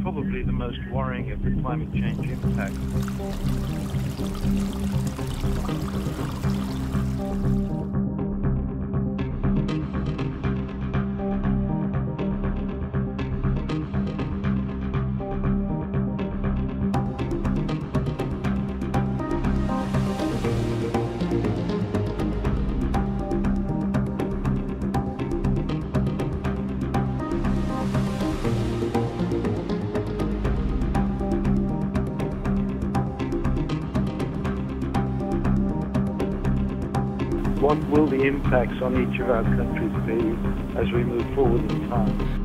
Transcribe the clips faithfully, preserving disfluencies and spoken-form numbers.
probably the most worrying of the climate change impacts. What will the impacts on each of our countries be as we move forward in time?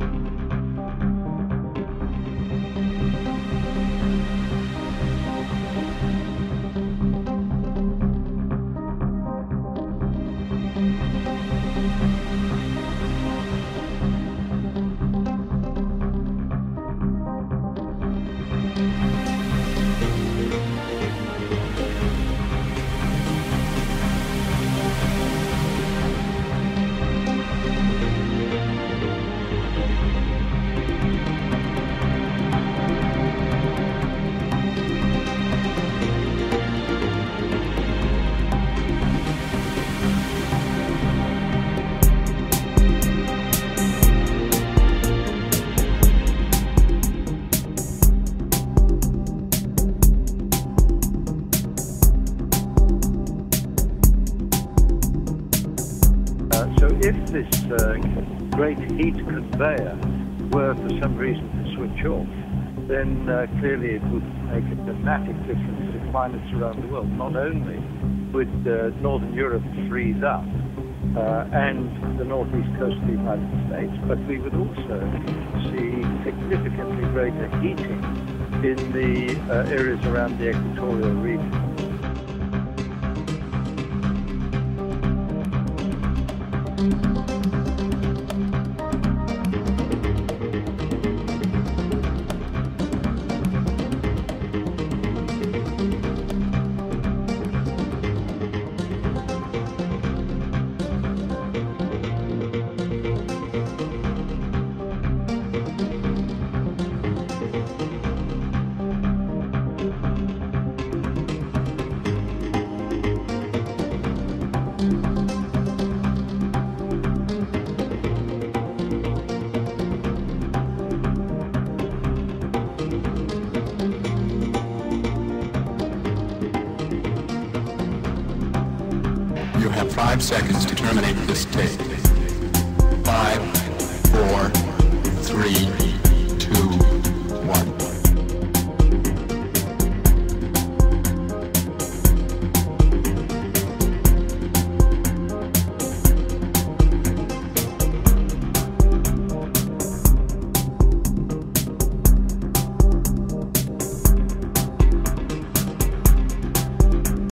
So if this uh, great heat conveyor were for some reason to switch off, then uh, clearly it would make a dramatic difference to climates around the world. Not only would uh, Northern Europe freeze up uh, and the northeast coast of the United States, but we would also see significantly greater heating in the uh, areas around the equatorial region. You have five seconds to terminate this tape. Five, four, three,